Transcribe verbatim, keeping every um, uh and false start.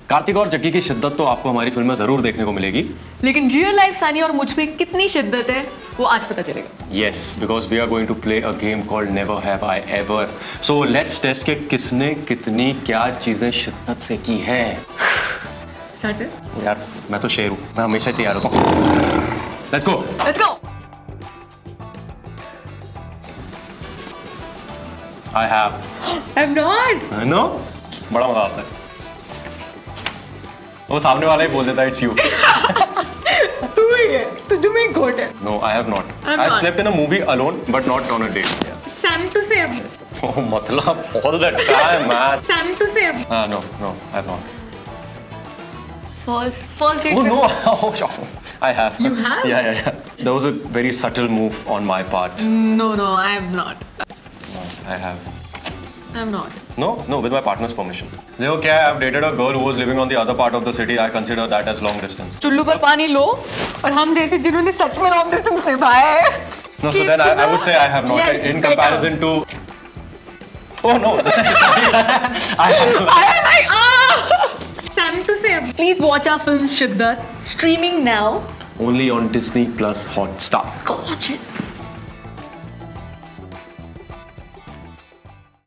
कार्तिक और जग्गी की शिद्दत तो आपको हमारी फिल्म में जरूर देखने को मिलेगी, लेकिन रियल लाइफ सानी और मुझ में कितनी शिद्दत है वो आज पता चलेगा। Yes, because we are going to play a game called Never Have I Ever. So let's test कि किसने कितनी क्या चीजें शिद्दत से की है। Start it. यार मैं तो शेर हूँ, मैं हमेशा तैयार होता हूँ। Let's go. Let's go. I have. I'm not. I know. बड़ा मजा आता है। वो सामने वाला ही बोल देता है it's you. तू ही है, तुझे में घोट है। No, I have not. I'm I've not. slept in a movie alone, but not on a date. Yeah. Sam to Sam. Oh, मतलब all the time, man. Sam to Sam. Ah, no, no, I have not. First, first date. Oh no! Oh, I have. You have? Yeah, yeah, yeah. There was a very subtle move on my part. No, no, I have not. No, I have. I'm not. No, no, with my partner's permission. देखो क्या है, I've dated a girl who was living on the other part of the city. I consider that as long distance. चुल्लू पर पानी लो और हम जैसे जिन्होंने सच में लॉन्ग डिस्टेंस निभाया है। No, so then I, I would say I have not. Yes, in better. comparison to. Oh no! I have. I am like ah. Sam to Sam. Please watch our film Shiddat streaming now. Only on Disney Plus Hotstar. Go watch it.